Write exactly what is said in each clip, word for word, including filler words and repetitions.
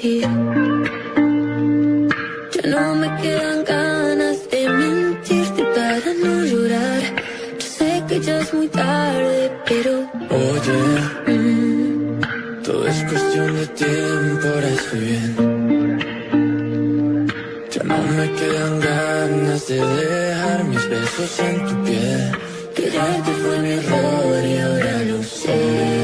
decir. Ya no me quedan ganas de mentirte para no llorar. Yo sé que ya es muy tarde, pero oye, mm, todo es cuestión de tiempo, ahora estoy bien. Ya no me quedan ganas de dejar mis besos en tu piel. quererte fue mi error y ahora lo sé.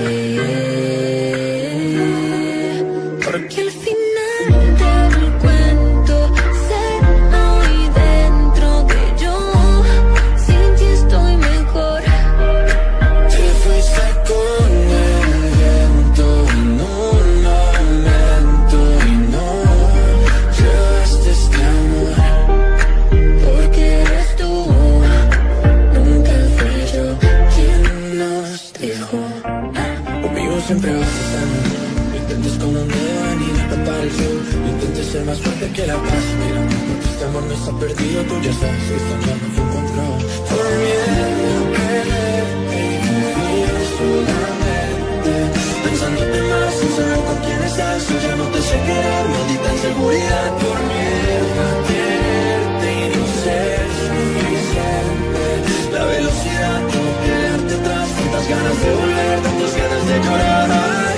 Porque al final del cuento sé muy dentro que yo sin ti estoy mejor. Te fuiste con el viento en un momento y no llevaste este amor. Porque eres tú, nunca fui yo quien nos dejó. Conmigo siempre vas a estar mejor. No intentes con un dedo venir a tapar el sol. No intentes ser más fuerte que la paz. Mira, porque este amor no está perdido. Tú ya sabes que esta ya no fue un control. Por miedo a perderte y confío solamente pensándote más sin saber con quién estás. Yo ya no te sé querer, maldita inseguridad. Por miedo a quererte y no ser suficiente. La velocidad, como quedarte atrás. Tantas ganas de volver, tantas ganas de llorar. Ay.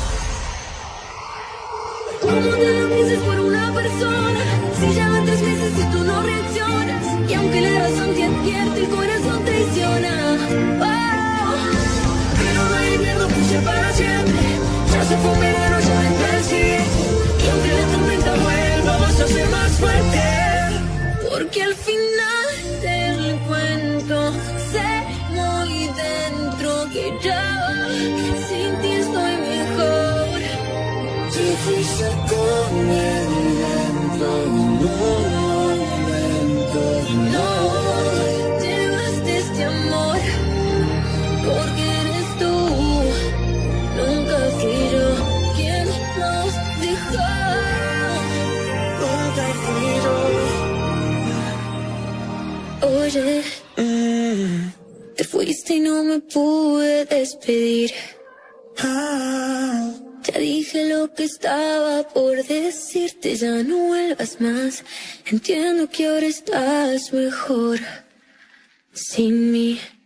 ¿Cómo te lo piensas por una persona? Si ya van tres meses y tú no reaccionas. Y aunque la razón te advierte, el corazón traiciona. Oh, pero no hay invierno que sea para siempre. Ya se fue un verano, ya entra el siguiente. Y aunque la tormenta vuelva, vas a ser más fuerte. Porque al final del cuento sé muy dentro que ya sin ti estoy mejor. Te fuiste con el viento en un momento y No llevaste este amor, porque eres tú, nunca fui yo quien nos dejó. nunca fui yo. Oye, Mm, te fuiste y no me pude despedir. ah. Ya dije lo que estaba por decirte, ya no vuelvas más. Entiendo que ahora estás mejor sin mí.